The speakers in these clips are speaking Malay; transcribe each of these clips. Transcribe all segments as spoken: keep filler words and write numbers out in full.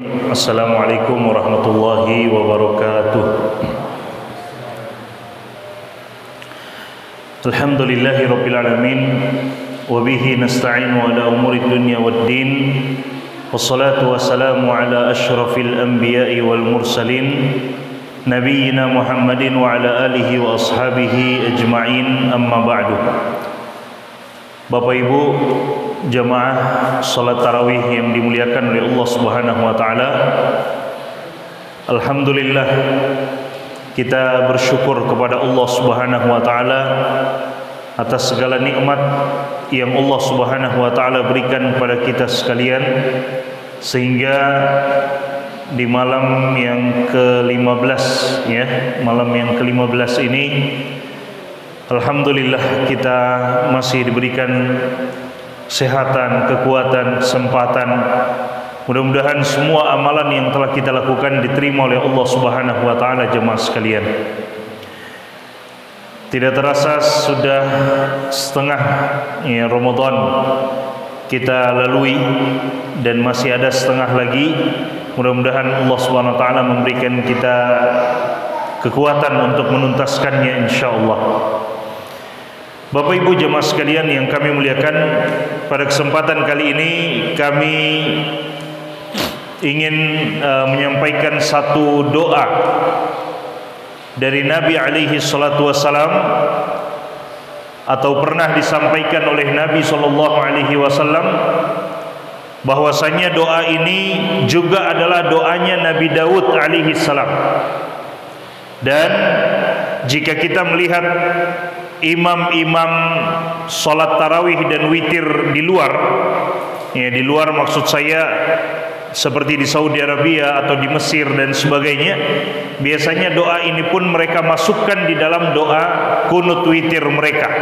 Assalamualaikum warahmatullahi wabarakatuh. Alhamdulillahi rabbil alamin, wa bihi nasta'inu ala umuri dunya waddin, wassalatu wassalamu ala asyrafil anbiya'i wal mursalin, nabiyyina Muhammadin wa ala alihi wa ashabihi ajma'in, amma ba'du. Bapak Ibu jamaah salat tarawih yang dimuliakan oleh Allah Subhanahu wa taala, alhamdulillah kita bersyukur kepada Allah Subhanahu wa taala atas segala nikmat yang Allah Subhanahu wa taala berikan kepada kita sekalian, sehingga di malam yang ke lima belas ya, malam yang ke lima belas ini alhamdulillah kita masih diberikan kesehatan, kekuatan, kesempatan. Mudah-mudahan semua amalan yang telah kita lakukan diterima oleh Allah Subhanahu wa taala jemaah sekalian. Tidak terasa sudah setengah ya, Ramadan kita lalui dan masih ada setengah lagi. Mudah-mudahan Allah Subhanahu wa taala memberikan kita kekuatan untuk menuntaskannya insyaallah. Bapak Ibu jemaah sekalian yang kami muliakan, pada kesempatan kali ini kami ingin uh, menyampaikan satu doa dari Nabi alaihi salatu wassalam, atau pernah disampaikan oleh Nabi sallallahu alaihi wasallam, bahwasanya doa ini juga adalah doanya Nabi Daud alaihi salam. Dan jika kita melihat imam-imam salat tarawih dan witir di luar, ya di luar maksud saya seperti di Saudi Arabia atau di Mesir dan sebagainya, biasanya doa ini pun mereka masukkan di dalam doa kunut witir mereka.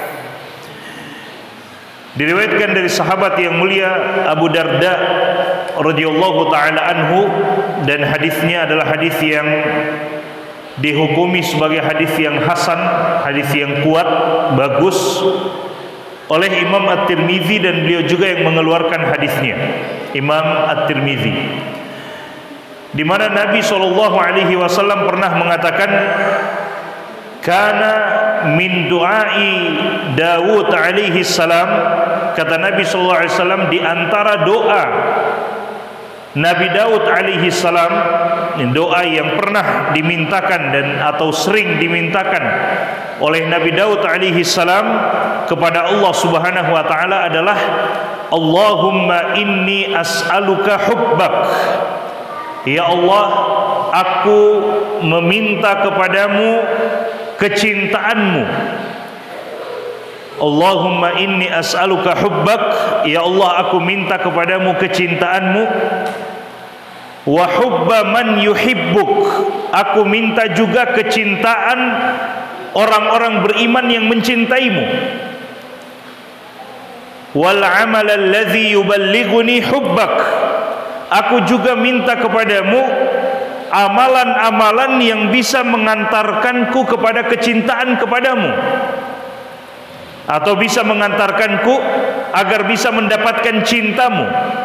Diriwayatkan dari sahabat yang mulia Abu Darda radhiyallahu taala anhu, dan hadisnya adalah hadis yang dihukumi sebagai hadis yang hasan, hadis yang kuat, bagus oleh Imam At-Tirmizi, dan beliau juga yang mengeluarkan hadisnya, Imam At-Tirmizi, di mana Nabi sallallahu alaihi wasallam pernah mengatakan, kana min du'ai Daud alaihi salam, kata Nabi sallallahu alaihi wasallam, di antara doa Nabi Daud alaihi salam, doa yang pernah dimintakan dan atau sering dimintakan oleh Nabi Daud alaihi salam kepada Allah Subhanahu wa taala adalah, Allahumma inni as'aluka hubbak, ya Allah, aku meminta kepadamu kecintaanmu. Allahumma inni as'aluka hubbak, ya Allah, aku minta kepadamu kecintaanmu. Wa hubba man yuhibbuk, aku minta juga kecintaan orang-orang beriman yang mencintaimu. Wal amal alladhi yuballighuni hubbak, aku juga minta kepadamu amalan-amalan yang bisa mengantarkanku kepada kecintaan kepadamu, atau bisa mengantarkanku agar bisa mendapatkan cintamu.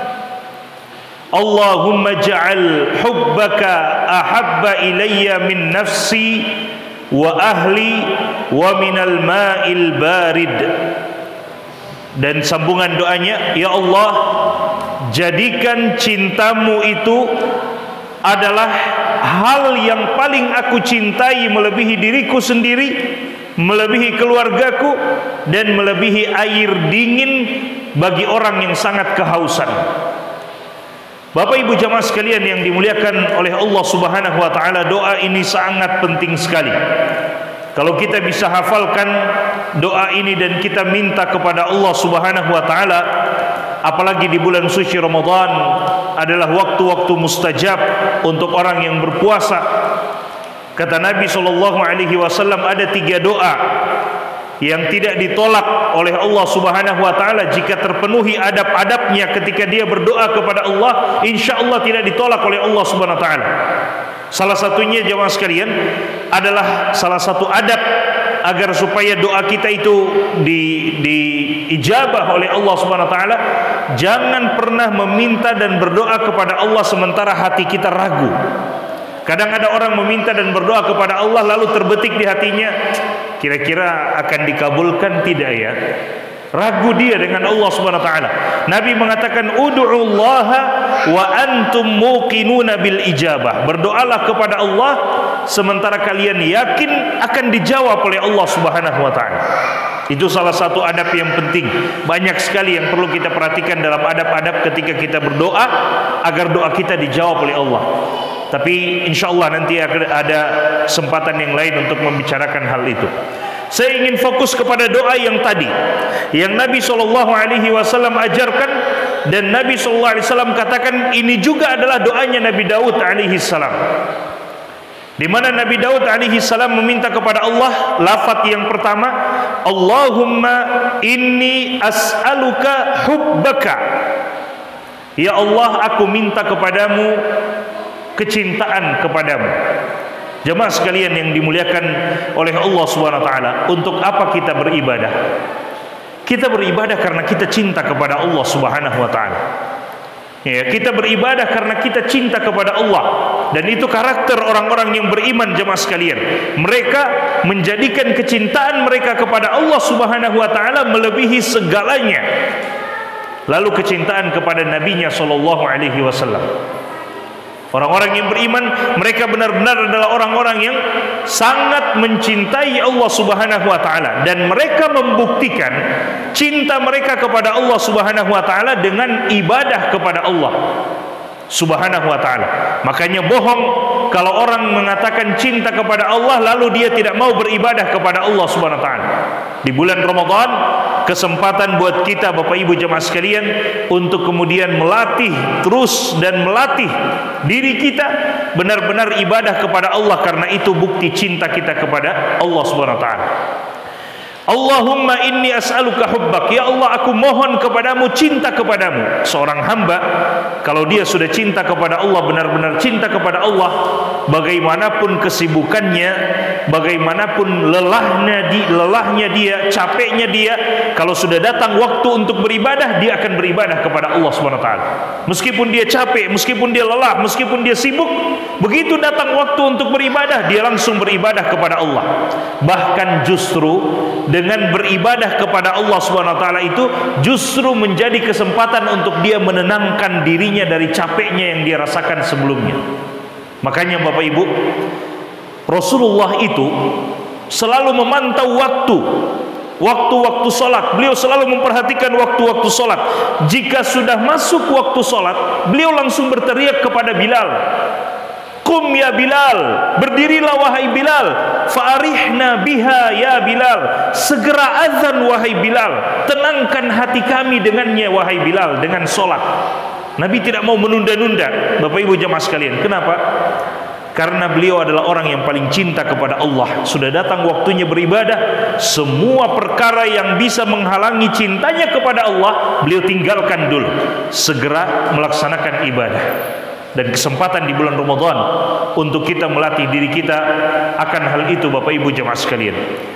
Allahumma ja'al hubbaka ahabba ilayya min nafsi wa ahli wa minal ma'il barid. Dan sambungan doanya, ya Allah, jadikan cintamu itu adalah hal yang paling aku cintai melebihi diriku sendiri, melebihi keluargaku, dan melebihi air dingin bagi orang yang sangat kehausan. Bapak Ibu jamaah sekalian yang dimuliakan oleh Allah Subhanahu wa taala, doa ini sangat penting sekali. Kalau kita bisa hafalkan doa ini dan kita minta kepada Allah Subhanahu wa taala, apalagi di bulan suci Ramadan adalah waktu-waktu mustajab untuk orang yang berpuasa. Kata Nabi sallallahu alaihi wasallam, ada tiga doa yang tidak ditolak oleh Allah Subhanahu wa taala jika terpenuhi adab-adabnya ketika dia berdoa kepada Allah, insyaallah tidak ditolak oleh Allah Subhanahu wa taala. Salah satunya jemaah sekalian adalah salah satu adab agar supaya doa kita itu di diijabah oleh Allah Subhanahu wa taala, jangan pernah meminta dan berdoa kepada Allah sementara hati kita ragu. Kadang ada orang meminta dan berdoa kepada Allah lalu terbetik di hatinya, kira-kira akan dikabulkan tidak ya? Ragu dia dengan Allah Subhanahu wa taala. Nabi mengatakan ud'ullaha wa antum muqinuna bil ijabah. Berdoalah kepada Allah sementara kalian yakin akan dijawab oleh Allah Subhanahu wa taala. Itu salah satu adab yang penting. Banyak sekali yang perlu kita perhatikan dalam adab-adab ketika kita berdoa agar doa kita dijawab oleh Allah. Tapi insyaallah nanti ada kesempatan yang lain untuk membicarakan hal itu. Saya ingin fokus kepada doa yang tadi, yang Nabi shallallahu alaihi wasallam ajarkan, dan Nabi shallallahu alaihi wasallam katakan ini juga adalah doanya Nabi Daud alaihi salam, di mana Nabi Daud alaihi salam meminta kepada Allah lafaz yang pertama, Allahumma inni as'aluka hubbaka. Ya Allah, aku minta kepadamu kecintaan kepadamu. Jemaah sekalian yang dimuliakan oleh Allah Subhanahu wa taala, untuk apa kita beribadah? Kita beribadah karena kita cinta kepada Allah Subhanahu wa taala. Ya, kita beribadah karena kita cinta kepada Allah, dan itu karakter orang-orang yang beriman. Jemaah sekalian, mereka menjadikan kecintaan mereka kepada Allah Subhanahu wa taala melebihi segalanya. Lalu kecintaan kepada nabinya sallallahu alaihi wasallam. Orang-orang yang beriman, mereka benar-benar adalah orang-orang yang sangat mencintai Allah Subhanahu wa taala, dan mereka membuktikan cinta mereka kepada Allah Subhanahu wa taala dengan ibadah kepada Allah Subhanahu wa taala. Makanya bohong kalau orang mengatakan cinta kepada Allah lalu dia tidak mau beribadah kepada Allah Subhanahu wa taala. Di bulan Ramadan, kesempatan buat kita Bapak Ibu jemaah sekalian untuk kemudian melatih terus dan melatih diri kita benar-benar ibadah kepada Allah, karena itu bukti cinta kita kepada Allah Subhanahu wa taala. Allahumma inni as'aluka hubbak. Ya Allah, aku mohon kepadamu cinta kepadamu. Seorang hamba kalau dia sudah cinta kepada Allah, benar-benar cinta kepada Allah, bagaimanapun kesibukannya, bagaimanapun lelahnya di lelahnya dia, capeknya dia, kalau sudah datang waktu untuk beribadah, dia akan beribadah kepada Allah Subhanahu wa taala. Meskipun dia capek, meskipun dia lelah, meskipun dia sibuk, begitu datang waktu untuk beribadah, dia langsung beribadah kepada Allah. Bahkan justru dengan beribadah kepada Allah Subhanahu wa taala itu justru menjadi kesempatan untuk dia menenangkan dirinya dari capeknya yang dia rasakan sebelumnya. Makanya Bapak Ibu, Rasulullah itu selalu memantau waktu waktu-waktu sholat. Beliau selalu memperhatikan waktu-waktu sholat. Jika sudah masuk waktu sholat, beliau langsung berteriak kepada Bilal, "Qum ya Bilal, berdirilah wahai Bilal, fa'arihna biha ya Bilal." Segera azan wahai Bilal, tenangkan hati kami dengannya wahai Bilal, dengan sholat. Nabi tidak mau menunda-nunda Bapak Ibu jemaah sekalian. Kenapa? Karena beliau adalah orang yang paling cinta kepada Allah. Sudah datang waktunya beribadah, semua perkara yang bisa menghalangi cintanya kepada Allah beliau tinggalkan dulu, segera melaksanakan ibadah. Dan kesempatan di bulan Ramadan untuk kita melatih diri kita akan hal itu Bapak Ibu jemaah sekalian.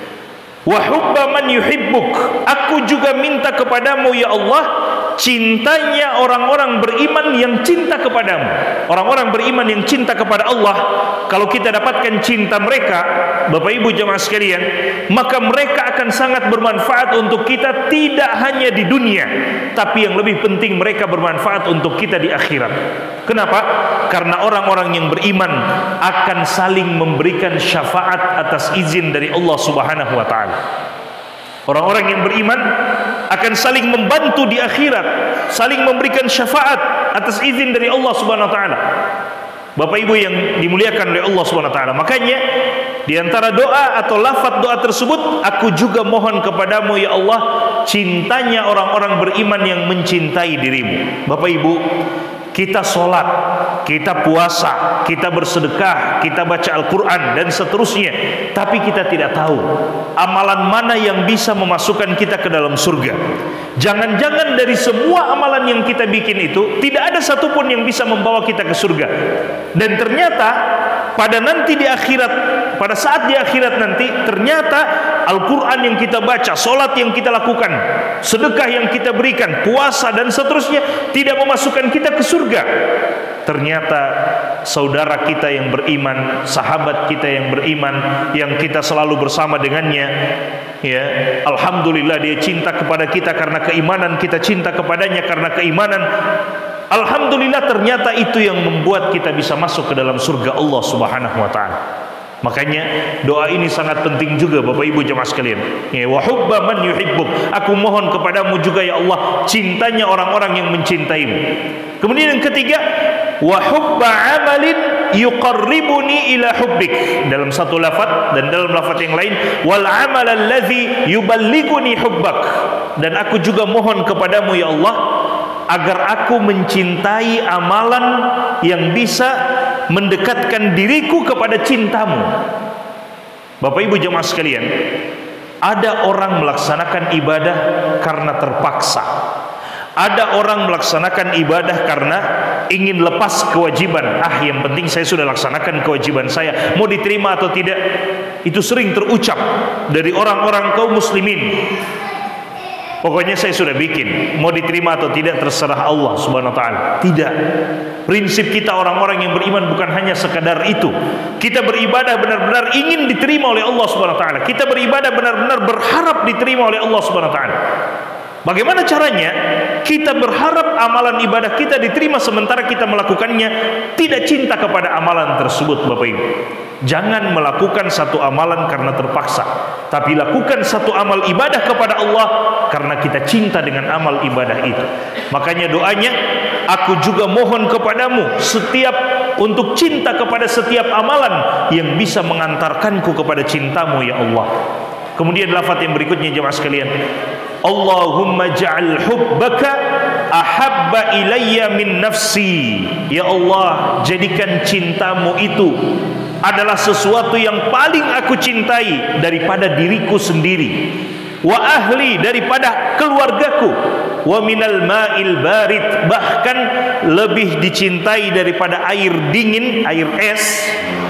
Wa hubba man yuhibbuk. Aku juga minta kepadamu ya Allah cintanya orang-orang beriman yang cinta kepadamu. Orang-orang beriman yang cinta kepada Allah, kalau kita dapatkan cinta mereka Bapak Ibu jemaah sekalian, maka mereka akan sangat bermanfaat untuk kita, tidak hanya di dunia, tapi yang lebih penting mereka bermanfaat untuk kita di akhirat. Kenapa? Karena orang-orang yang beriman akan saling memberikan syafaat atas izin dari Allah Subhanahu wa taala. Orang-orang yang beriman akan saling membantu di akhirat, saling memberikan syafaat atas izin dari Allah Subhanahu wa taala. Bapak Ibu yang dimuliakan oleh Allah Subhanahu wa taala, makanya di antara doa atau lafaz doa tersebut, aku juga mohon kepadamu ya Allah cintanya orang-orang beriman yang mencintai dirimu. Bapak Ibu, kita sholat, kita puasa, kita bersedekah, kita baca Al-Quran dan seterusnya, tapi kita tidak tahu amalan mana yang bisa memasukkan kita ke dalam surga. Jangan-jangan dari semua amalan yang kita bikin itu tidak ada satupun yang bisa membawa kita ke surga. Dan ternyata pada nanti di akhirat, pada saat di akhirat nanti, ternyata Al-Quran yang kita baca, solat yang kita lakukan, sedekah yang kita berikan, puasa dan seterusnya tidak memasukkan kita ke surga. Ternyata saudara kita yang beriman, sahabat kita yang beriman, yang kita selalu bersama dengannya, ya, alhamdulillah dia cinta kepada kita karena keimanan, kita cinta kepadanya karena keimanan. Alhamdulillah, ternyata itu yang membuat kita bisa masuk ke dalam surga Allah Subhanahu wa taala. Makanya doa ini sangat penting juga Bapak Ibu jemaah sekalian. Ya, wa hubba man yuhibbuk. Aku mohon kepadamu juga ya Allah cintanya orang-orang yang mencintaimu. Kemudian yang ketiga, wa hubba amalin yuqarribuni ila hubbik. Dalam satu lafaz dan dalam lafaz yang lain, wal amal allazi yuballighuni hubbak. Dan aku juga mohon kepadamu ya Allah agar aku mencintai amalan yang bisa mendekatkan diriku kepada cintamu. Bapak Ibu jemaah sekalian, ada orang melaksanakan ibadah karena terpaksa. Ada orang melaksanakan ibadah karena ingin lepas kewajiban. Ah, yang penting saya sudah laksanakan kewajiban saya, mau diterima atau tidak. Itu sering terucap dari orang-orang kaum muslimin. Pokoknya saya sudah bikin, mau diterima atau tidak terserah Allah Subhanahu wa taala. Tidak. Prinsip kita orang-orang yang beriman bukan hanya sekadar itu. Kita beribadah benar-benar ingin diterima oleh Allah Subhanahu wa taala. Kita beribadah benar-benar berharap diterima oleh Allah Subhanahu wa taala. Bagaimana caranya? Kita berharap amalan ibadah kita diterima sementara kita melakukannya tidak cinta kepada amalan tersebut, Bapak Ibu. Jangan melakukan satu amalan karena terpaksa, tapi lakukan satu amal ibadah kepada Allah karena kita cinta dengan amal ibadah itu. Makanya doanya, aku juga mohon kepadamu setiap untuk cinta kepada setiap amalan yang bisa mengantarkanku kepada cintamu ya Allah. Kemudian lafaz yang berikutnya jemaah sekalian, Allahumma ja'al hubbaka ahabba ilayya min nafsi. Ya Allah, jadikan cintamu itu adalah sesuatu yang paling aku cintai daripada diriku sendiri, wa ahli, daripada keluargaku, wa minal ma'il barid, bahkan lebih dicintai daripada air dingin, air es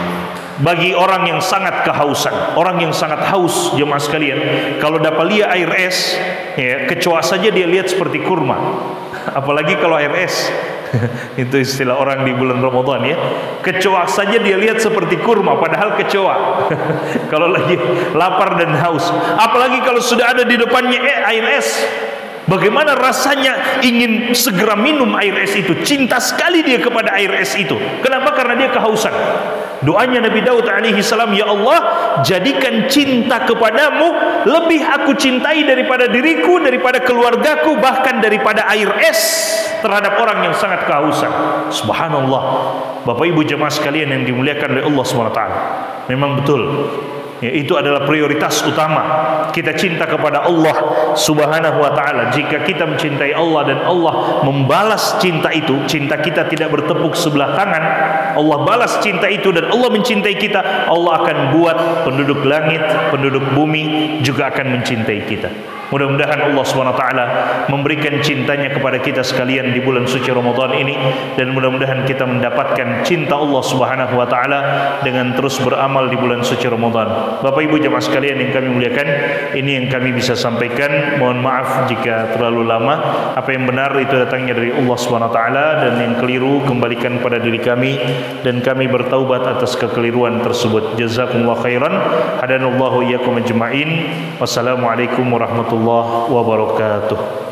bagi orang yang sangat kehausan. Orang yang sangat haus jemaah sekalian, kalau dapat lihat air es, ya, kecoa saja dia lihat seperti kurma, apalagi kalau air es itu istilah orang di bulan Ramadan ya, kecoa saja dia lihat seperti kurma, padahal kecoa kalau lagi lapar dan haus, apalagi kalau sudah ada di depannya eh, air es, bagaimana rasanya ingin segera minum air es itu. Cinta sekali dia kepada air es itu. Kenapa? Karena dia kehausan. Doanya Nabi Daud alaihi salam, ya Allah, jadikan cinta kepadamu lebih aku cintai daripada diriku, daripada keluargaku, bahkan daripada air es terhadap orang yang sangat kehausan. Subhanallah. Bapak Ibu jemaah sekalian yang dimuliakan oleh Allah subhanahu wa taala, memang betul ya, itu adalah prioritas utama. Kita cinta kepada Allah Subhanahu wa taala. Jika kita mencintai Allah dan Allah membalas cinta itu, cinta kita tidak bertepuk sebelah tangan, Allah balas cinta itu dan Allah mencintai kita, Allah akan buat penduduk langit, penduduk bumi juga akan mencintai kita. Mudah-mudahan Allah subhanahu wa taala memberikan cintanya kepada kita sekalian di bulan suci Ramadan ini, dan mudah-mudahan kita mendapatkan cinta Allah subhanahu wa taala dengan terus beramal di bulan suci Ramadan. Bapak Ibu jemaah sekalian yang kami muliakan, ini yang kami bisa sampaikan. Mohon maaf jika terlalu lama. Apa yang benar itu datangnya dari Allah subhanahu wa taala, dan yang keliru kembalikan pada diri kami, dan kami bertaubat atas kekeliruan tersebut. Jazakumullah khairan. Hadanallahu iyyakum ajma'in. Wassalamualaikum warahmatullahi wabarakatuh.